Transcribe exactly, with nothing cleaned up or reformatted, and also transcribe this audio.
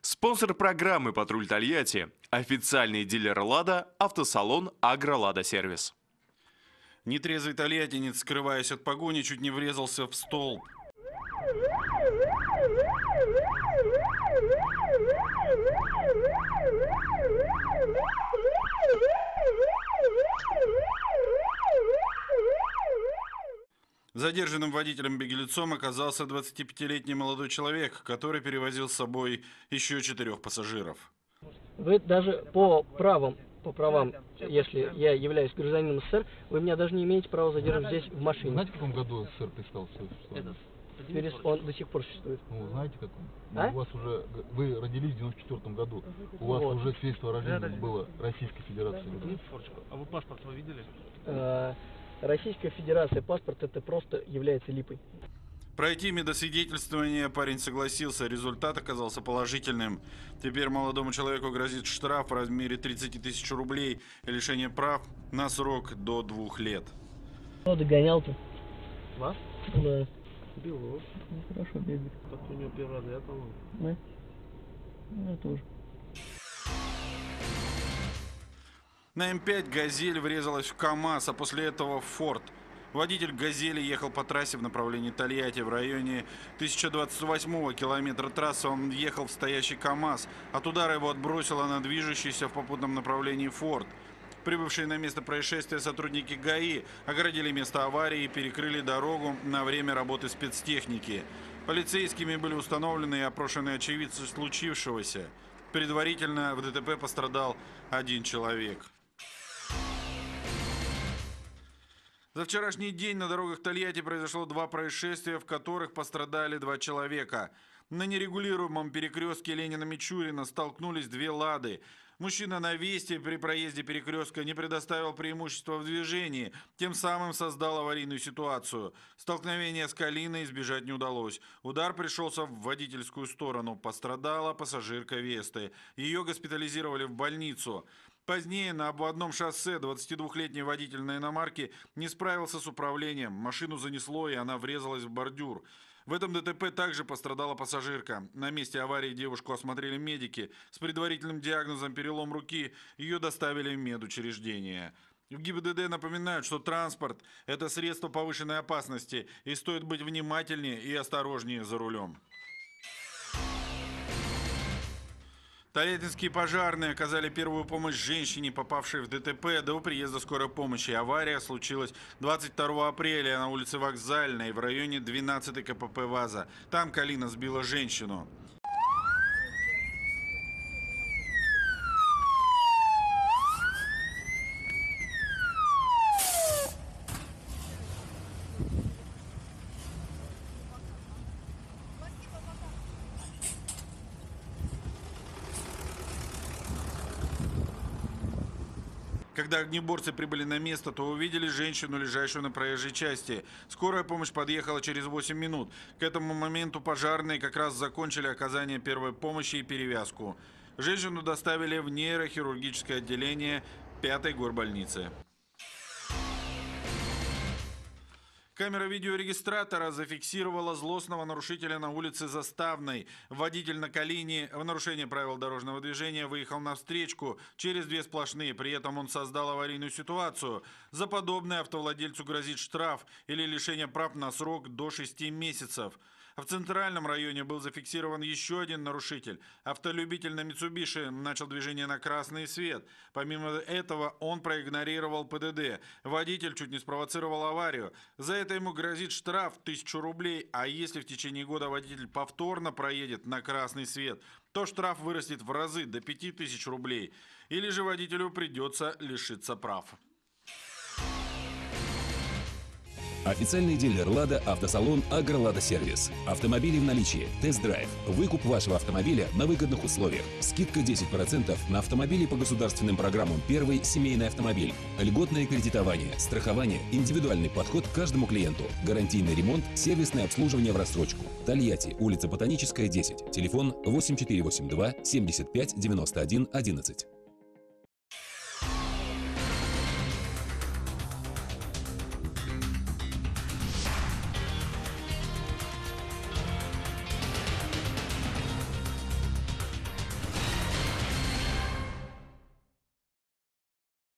Спонсор программы «Патруль Тольятти» – официальный дилер «Лада», автосалон «Агро-Лада Сервис». Нетрезвый тольяттинец, скрываясь от погони, чуть не врезался в столб. Задержанным водителем-беглецом оказался двадцатипятилетний молодой человек, который перевозил с собой еще четырех пассажиров. Вы даже по правам, по правам, если я являюсь гражданином СССР, вы меня даже не имеете права задерживать здесь в машине. Знаете, в каком году СССР перестал существовать? Он до сих пор существует. Ну, знаете, как он? А? У вас уже, вы родились в девяносто четвёртом году, у вас вот. уже свидетельство о рождении было Российской Федерации. А вы паспорт вы видели? Э, Российская Федерация, паспорт, это просто является липой. Пройти медосвидетельствование парень согласился, результат оказался положительным. Теперь молодому человеку грозит штраф в размере тридцати тысяч рублей и лишение прав на срок до двух лет. Кто догонял-то? Вас? Да. Белов. Ну, хорошо бегает. Как у него первый раз, я по-моему. Да? Ну, я тоже. На М пять «Газель» врезалась в КАМАЗ, а после этого в «Форд». Водитель «Газели» ехал по трассе в направлении Тольятти. В районе тысяча двадцать восьмого километра трассы он въехал в стоящий КАМАЗ. От удара его отбросило на движущийся в попутном направлении «Форд». Прибывшие на место происшествия сотрудники ГАИ огородили место аварии и перекрыли дорогу на время работы спецтехники. Полицейскими были установлены и опрошены очевидцы случившегося. Предварительно в ДТП пострадал один человек. За вчерашний день на дорогах Тольятти произошло два происшествия, в которых пострадали два человека. На нерегулируемом перекрестке Ленина-Мичурина столкнулись две «Лады». Мужчина на «Весте» при проезде перекрестка не предоставил преимущества в движении, тем самым создал аварийную ситуацию. Столкновение с «Калиной» избежать не удалось. Удар пришелся в водительскую сторону. Пострадала пассажирка «Весты». Ее госпитализировали в больницу. Позднее на обводном шоссе двадцатидвухлетний водитель на иномарке не справился с управлением. Машину занесло, и она врезалась в бордюр. В этом ДТП также пострадала пассажирка. На месте аварии девушку осмотрели медики. С предварительным диагнозом перелом руки ее доставили в медучреждение. В ГИБДД напоминают, что транспорт – это средство повышенной опасности, и стоит быть внимательнее и осторожнее за рулем. Тольяттинские пожарные оказали первую помощь женщине, попавшей в ДТП до приезда скорой помощи. Авария случилась двадцать второго апреля на улице Вокзальной в районе двенадцатой КПП «Ваза». Там «Калина» сбила женщину. Когда огнеборцы прибыли на место, то увидели женщину, лежащую на проезжей части. Скорая помощь подъехала через восемь минут. К этому моменту пожарные как раз закончили оказание первой помощи и перевязку. Женщину доставили в нейрохирургическое отделение пятой горбольницы. Камера видеорегистратора зафиксировала злостного нарушителя на улице Заставной. Водитель на «Калине» в нарушение правил дорожного движения выехал на встречку через две сплошные. При этом он создал аварийную ситуацию. За подобное автовладельцу грозит штраф или лишение прав на срок до шести месяцев. В центральном районе был зафиксирован еще один нарушитель. Автолюбитель на «Митсубиши» начал движение на красный свет. Помимо этого он проигнорировал ПДД. Водитель чуть не спровоцировал аварию. За это ему грозит штраф в тысячу рублей, а если в течение года водитель повторно проедет на красный свет, то штраф вырастет в разы до пяти тысяч рублей. Или же водителю придется лишиться прав. Официальный дилер «Лада» автосалон «Агро-Лада Сервис». Автомобили в наличии, тест-драйв, выкуп вашего автомобиля на выгодных условиях, скидка десять процентов на автомобили по государственным программам «Первый семейный автомобиль», льготное кредитование, страхование, индивидуальный подход к каждому клиенту, гарантийный ремонт, сервисное обслуживание в рассрочку. Тольятти, улица Ботаническая, десять, телефон восемь четыре восемь два семьдесят пять девяносто один одиннадцать.